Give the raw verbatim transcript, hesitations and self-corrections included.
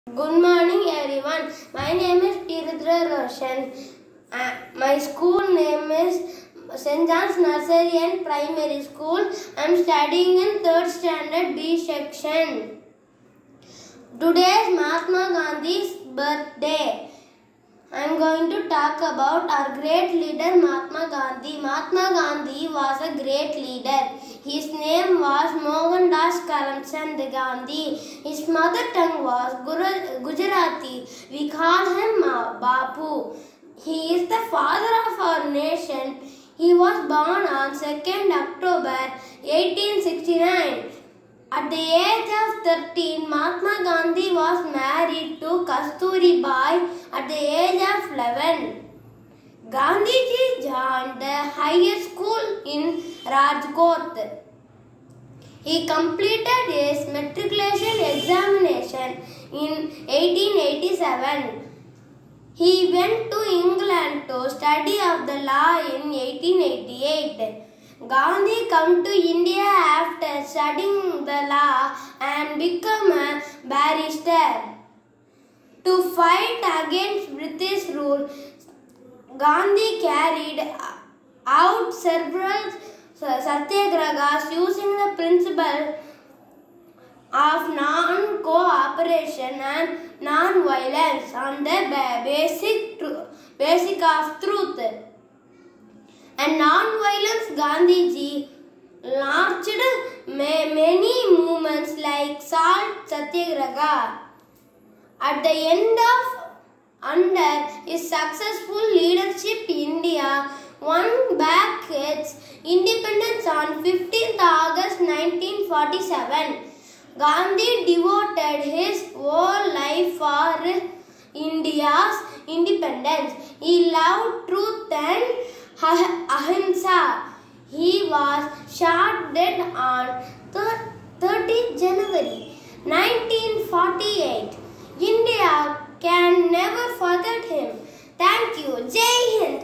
Good morning everyone. My name is Tirudra Roshan. Uh, my school name is Saint John's Nursery and Primary School. I am studying in third standard B section. Today is Mahatma Gandhi's birthday. I am going to talk about our great leader Mahatma Gandhi. Mahatma Gandhi was a great leader. His name was Mohandas Karamchand Gandhi. His mother tongue was Gujarati. We call him Bapu. He is the father of our nation. He was born on second October eighteen sixty-nine. At the age of thirteen, Mahatma Gandhi was married to Kasturi Bai at the age of eleven. Gandhiji joined the higher school in Rajkot. He completed his matriculation examination in eighteen eighty-seven. He went to England to study of the law in eighteen eighty-eight. Gandhi came to India after studying the law and became a barrister. To fight against British rule, Gandhi carried out several satyagrahas using the principle of non-cooperation and non-violence on the basic, basic of truth. And non-violence, Gandhiji launched many movements like Salt Satyagraha. At the end of under his successful leadership, India won back its independence on fifteenth August nineteen forty-seven. Gandhi devoted his whole life for India's independence. He loved truth and ahimsa. He was shot dead on thirtieth January nineteen forty-eight. India can never forget him. Thank you. Jai Hind.